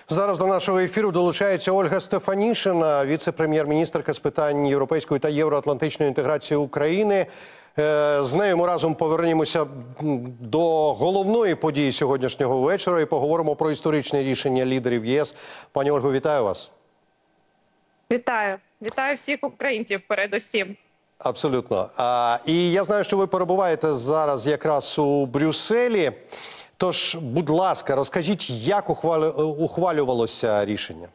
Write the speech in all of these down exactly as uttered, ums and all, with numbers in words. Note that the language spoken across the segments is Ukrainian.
Зараз до нашого ефіру долучається Ольга Стефанішина, віце-прем'єр-міністерка з питань європейської та євроатлантичної інтеграції України. З нею ми разом повернемося до головної події сьогоднішнього вечора і поговоримо про історичне рішення лідерів ЄС. Пані Ольго, вітаю вас. Вітаю. Вітаю всіх українців передусім. Абсолютно. А, і я знаю, що ви перебуваєте зараз якраз у Брюсселі. Тож, будь ласка, розкажіть, як ухвалю... ухвалювалося рішення?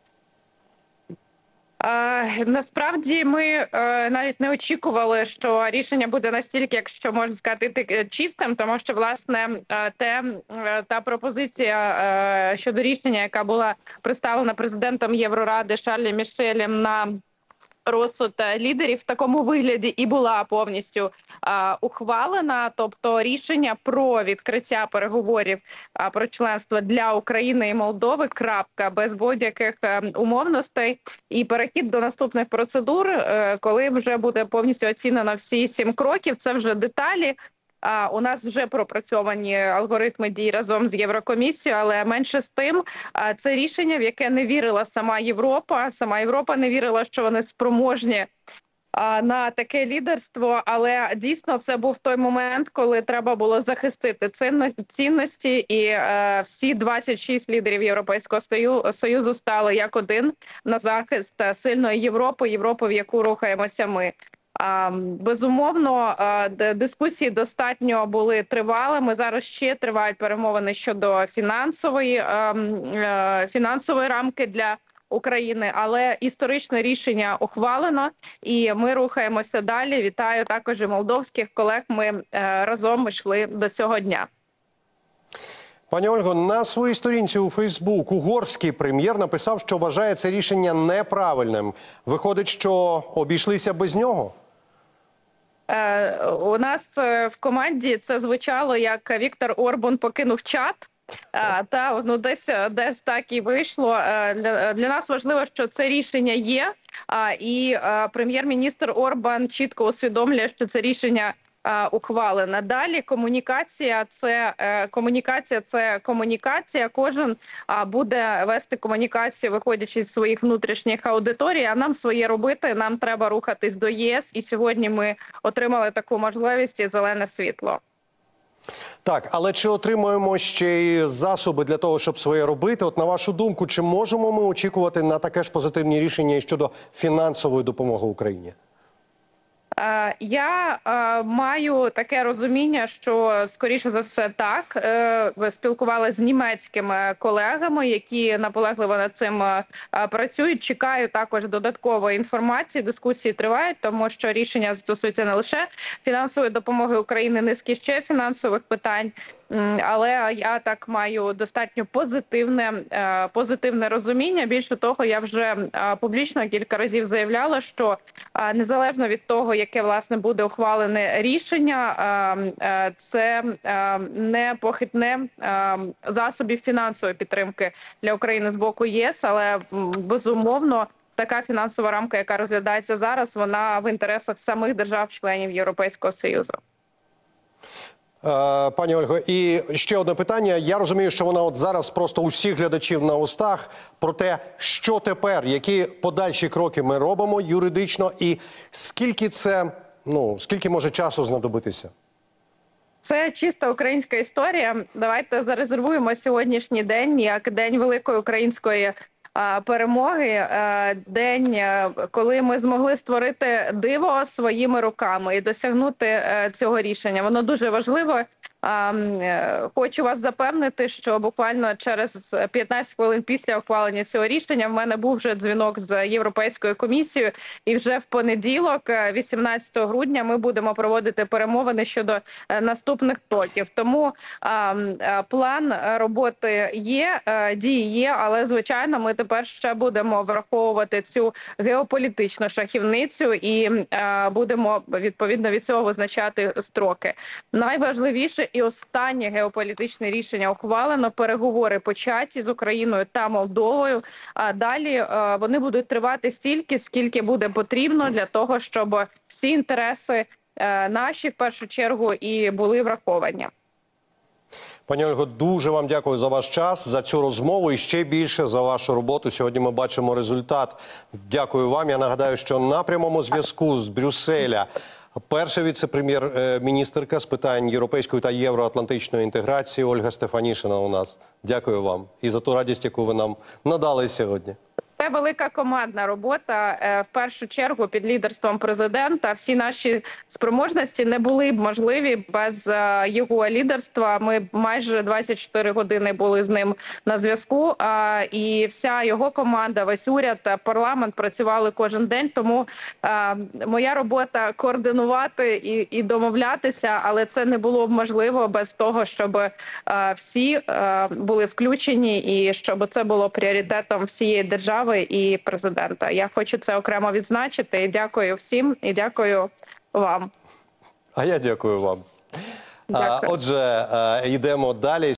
Е, насправді ми е, навіть не очікували, що рішення буде настільки, якщо можна сказати, чистим, тому що, власне, е, те, е, та пропозиція е, щодо рішення, яка була представлена президентом Євроради Шарлем Мішелем на розсуд лідерів, в такому вигляді і була повністю а, ухвалена. Тобто рішення про відкриття переговорів а, про членство для України і Молдови, крапка, без будь-яких умовностей. І перехід до наступних процедур, е, коли вже буде повністю оцінено всі сім кроків, це вже деталі. А у нас вже пропрацьовані алгоритми дій разом з Єврокомісією, але менше з тим, це рішення, в яке не вірила сама Європа. Сама Європа не вірила, що вони спроможні на таке лідерство, але дійсно це був той момент, коли треба було захистити цінності, і всі двадцять шість лідерів Європейського Союзу стали як один на захист сильної Європи, Європи, в яку рухаємося ми. Безумовно, дискусії достатньо були тривалими. Зараз ще тривають перемовини щодо фінансової, фінансової рамки для України, але історичне рішення ухвалено, і ми рухаємося далі. Вітаю також і молдовських колег, ми разом йшли до цього дня. Пані Ольго, на своїй сторінці у Фейсбук угорський прем'єр написав, що вважає це рішення неправильним. Виходить, що обійшлися без нього? У нас в команді це звучало, як Віктор Орбан покинув чат. Та, ну, десь, десь так і вийшло. Для, для нас важливо, що це рішення є, і прем'єр-міністр Орбан чітко усвідомлює, що це рішення ухвалена. Далі комунікація це комунікація, це комунікація. Кожен буде вести комунікацію, виходячи з своїх внутрішніх аудиторій. А нам своє робити. Нам треба рухатись до ЄС. І сьогодні ми отримали таку можливість і зелене світло. Так, але чи отримуємо ще й засоби для того, щоб своє робити? От на вашу думку, чи можемо ми очікувати на таке ж позитивні рішення і щодо фінансової допомоги Україні? Я е, маю таке розуміння, що, скоріше за все, так. Е, спілкувалася з німецькими колегами, які наполегливо над цим е, працюють. Чекаю також додаткової інформації. Дискусії тривають, тому що рішення стосується не лише фінансової допомоги України, низки ще фінансових питань. Але я так маю достатньо позитивне, позитивне розуміння. Більше того, я вже публічно кілька разів заявляла, що незалежно від того, яке, власне, буде ухвалене рішення, це не похитне засобів фінансової підтримки для України з боку ЄС, але, безумовно, така фінансова рамка, яка розглядається зараз, вона в інтересах самих держав-членів Європейського Союзу. Пані Ольго, і ще одне питання. Я розумію, що вона от зараз просто у всіх глядачів на устах про те, що тепер, які подальші кроки ми робимо юридично і скільки це, ну, скільки може часу знадобитися? Це чисто українська історія. Давайте зарезервуємо сьогоднішній день як день великої української перемоги, день, коли ми змогли створити диво своїми руками і досягнути цього рішення. Воно дуже важливо. Хочу вас запевнити, що буквально через п'ятнадцять хвилин після ухвалення цього рішення в мене був вже дзвінок з Європейською комісією, і вже в понеділок, вісімнадцятого грудня, ми будемо проводити перемовини щодо наступних кроків. Тому план роботи є, дії є, але, звичайно, ми тепер ще будемо враховувати цю геополітичну шахівницю і будемо, відповідно від цього, визначати строки. Найважливіше і останнє геополітичне рішення ухвалено, переговори початі з Україною та Молдовою. А далі вони будуть тривати стільки, скільки буде потрібно для того, щоб всі інтереси наші, в першу чергу, і були враховані. Пані Ольго, дуже вам дякую за ваш час, за цю розмову і ще більше за вашу роботу. Сьогодні ми бачимо результат. Дякую вам. Я нагадаю, що на прямому зв'язку з Брюсселя перша віце-прем'єр-міністерка з питань європейської та євроатлантичної інтеграції Ольга Стефанішина у нас. Дякую вам і за ту радість, яку ви нам надали сьогодні. Це велика командна робота, в першу чергу під лідерством президента. Всі наші спроможності не були б можливі без його лідерства. Ми майже двадцять чотири години були з ним на зв'язку, і вся його команда, весь уряд, парламент працювали кожен день. Тому моя робота координувати і, і домовлятися, але це не було б можливо без того, щоб всі були включені і щоб це було пріоритетом всієї держави і президента. Я хочу це окремо відзначити. І дякую всім, і дякую вам. А я дякую вам. Дякую. Отже, йдемо далі.